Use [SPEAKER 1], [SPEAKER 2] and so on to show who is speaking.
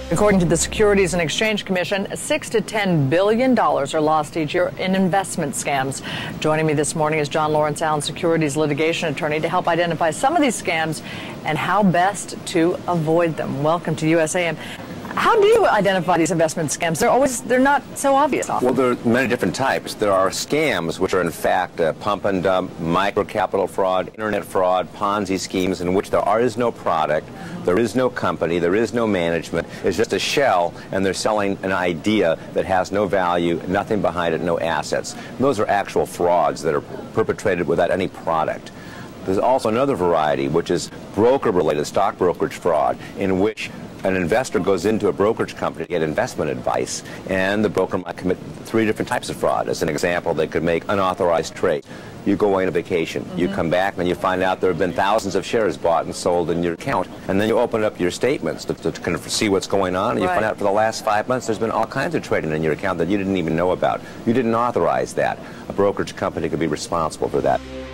[SPEAKER 1] According to the Securities and Exchange Commission, $6 to $10 billion are lost each year in investment scams. Joining me this morning is John Lawrence Allen, securities litigation attorney, to help identify some of these scams and how best to avoid them. Welcome to USAM. How do you identify these investment scams? They're not so obvious often.
[SPEAKER 2] Well, there are many different types. There are scams, which are in fact pump and dump, micro-capital fraud, internet fraud, Ponzi schemes, in which there is no product, there is no company, there is no management. It's just a shell, and they're selling an idea that has no value, nothing behind it, no assets. And those are actual frauds that are perpetrated without any product. There's also another variety, which is broker-related, stock brokerage fraud, in which an investor goes into a brokerage company to get investment advice, and the broker might commit 3 different types of fraud. As an example, they could make unauthorized trades. You go away on a vacation, you come back, and you find out there have been thousands of shares bought and sold in your account, and then you open up your statements to kind of see what's going on, and you find out for the last 5 months there's been all kinds of trading in your account that you didn't even know about. You didn't authorize that. A brokerage company could be responsible for that.